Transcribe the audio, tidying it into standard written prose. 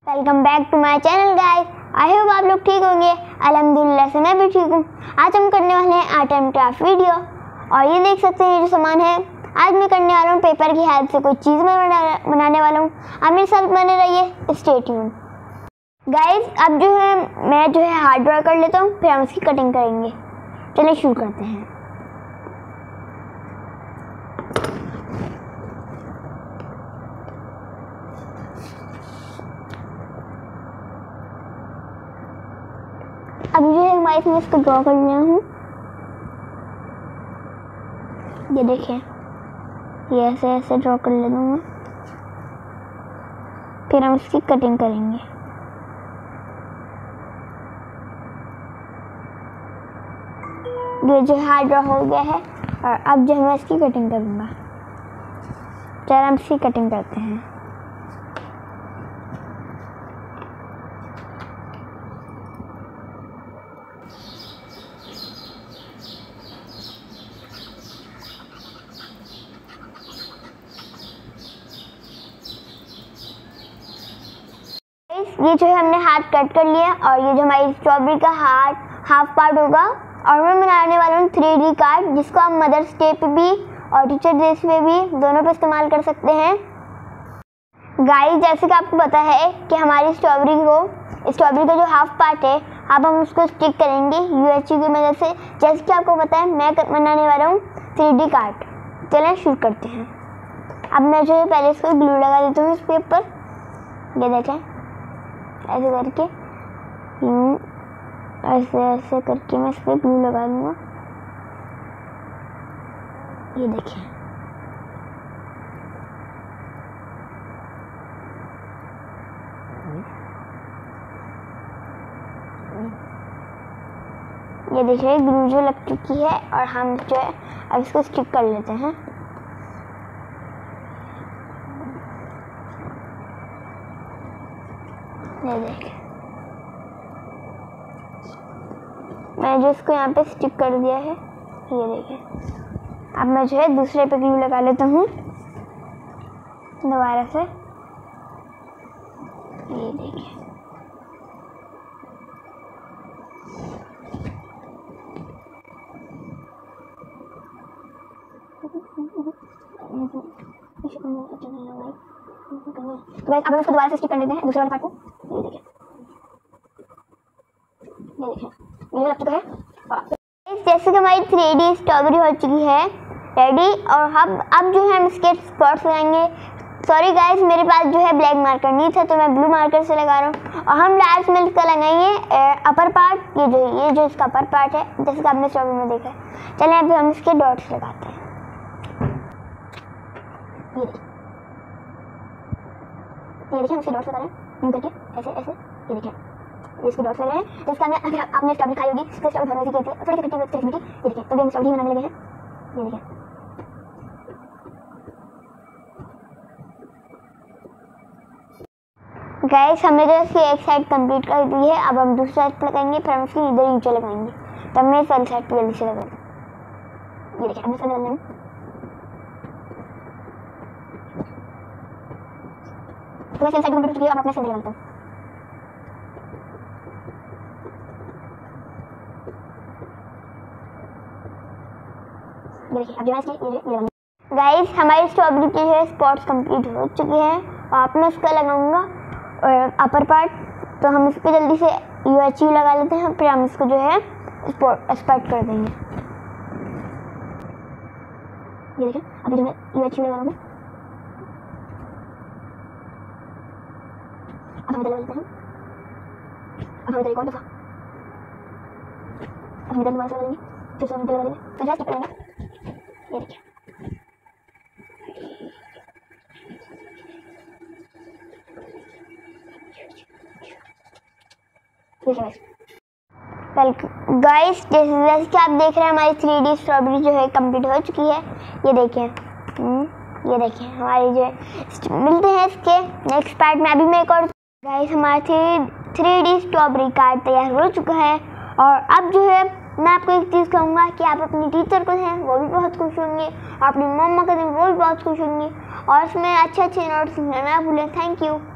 Welcome back to my channel guys. I hope आप लोग ठीक होंगे। अल्हम्दुलिल्लाह से मैं भी ठीक हूँ। आज हम करने वाले हैं आर्ट एंड क्राफ्ट वीडियो और ये देख सकते हैं जो सामान है। आज मैं करने वाला हूँ पेपर की हेल्प से कोई चीज़ मैं बनाने वाला हूँ। आप मेरे साथ बने रहिए, स्टे ट्यून्ड गाइस। अब जो है मैं जो है हार्ड ड्रॉ कर लेता हूँ, फिर हम उसकी कटिंग करेंगे। चलिए शुरू करते हैं। अभी जो है मैं इसको ड्रॉ कर लिया हूँ। ये देखिए, ये ऐसे ऐसे ड्रॉ कर लेता हूँ। फिर हम इसकी कटिंग करेंगे। ये जो हार्ड ड्रॉ हो गया है और अब जो मैं इसकी कटिंग करूँगा। चलिए हम इसकी कटिंग करते हैं। ये जो है हमने हाथ कट कर लिया और ये जो हमारी स्ट्रॉबेरी का हाफ पार्ट होगा। और मैं बनाने वाला हूँ 3D कार्ड, जिसको आप मदर्स डे पे भी और टीचर डे पे भी दोनों पे इस्तेमाल कर सकते हैं। गाइस, जैसे कि आपको पता है कि हमारी स्ट्रॉबेरी का जो हाफ पार्ट है, अब हम उसको स्टिक करेंगे UHU की मदद से। जैसे कि आपको पता है मैं बनाने वाला हूँ 3D कार्ड। चलें शुरू करते हैं। अब मैं जो है पहले इसको ग्लू लगा देता हूँ इस पेपर। ये देखें, ऐसे करके ऐसे करके मैं इस पर ग्लू लगा लूँगा। ये देखिए, ये देखिए ग्लू जो लग चुकी है और हम जो है अब इसको स्टिक कर लेते हैं। ये देखिए, मैं जो इसको यहाँ पे स्टिक कर दिया है। ये देखिए, अब मैं जो है दूसरे पे ग्लू लगा लेता हूँ दोबारा से। ये देखिए, तो अब हम इसको दोबारा से स्टिक कर लेते हैं दूसरे वाले पार्ट को। ये देखिए, ये लग चुका है। जैसे कि हमारी 3D स्ट्रॉबेरी हो चुकी है रेडी। और अब जो है हम इसके स्पॉट्स लगाएंगे। सॉरी गाइस, मेरे पास जो है ब्लैक मार्कर नहीं था तो मैं ब्लू मार्कर से लगा रहा हूँ। और हम लास्ट में इसका लगाएंगे अपर पार्ट। ये जो इसका अपर पार्ट है, जैसे कि आपने स्ट्रॉबेरी में देखा है। चलिए अभी हम इसके डॉट्स लगाते हैं। ये देखिए हम इसके डॉट्स लगा रहे हैं करके ऐसे ऐसे। ये देखिए, इसके डॉट्स लगे हैं। जिसका अगर आपने स्ट्रॉबेरी खाई होगी, इसको स्ट्रॉबेरी बनाने की थोड़ी खट्टी मीठी। ये देखिए, तो हम स्ट्रॉबेरी बनाने लगे हैं। ये देखिए, गाइस हमने जो इसकी एक साइड कंप्लीट कर दी है। अब हम दूसरी साइड लगाएंगे, फिर हम इसकी इधर नीचे लगाएंगे। तब मैं इस वाली साइड पर जल्दी से लगा दूँ। ये देखिए, अब इसको लगाना है। तो मैं साइड कंप्लीट की अब अपने से लगाता हूँ। देखिए, अब जो है गाइस हमारी स्ट्रॉबेरी की जो है स्पॉट्स कंप्लीट हो चुके हैं। और आप मैं उसका लगाऊंगा और अपर पार्ट। तो हम इस पर जल्दी से UHU लगा लेते हैं, फिर हम इसको जो है स्पॉट कर देंगे। ये देखिए, अभी जो मैं UHU लगाऊंगा। अब हम इधर लगाते हैं। अब हम इधर एक और दफा अब इधर दोबारा लगाएंगे, फिर से हम इधर लगा देंगे, फिर जस्ट करेंगे। ये देखिए, गाइस जैसे कि आप देख रहे हैं हमारी 3D स्ट्रॉबेरी जो है कंप्लीट हो चुकी है। ये देखिए, ये देखिए हमारी जो है। मिलते हैं इसके नेक्स्ट पार्ट में। अभी मैं एक और गाइस हमारा 3D स्ट्रॉबेरी कार्ड तैयार हो चुका है। और अब जो है मैं आपको एक चीज़ कहूँगा कि आप अपनी टीचर को दें, वो भी बहुत खुश होंगे। और अपनी मम्मा को दें, वो भी बहुत खुश होंगी। और इसमें अच्छे अच्छे नोट्स लिखना ना भूलें। Thank you.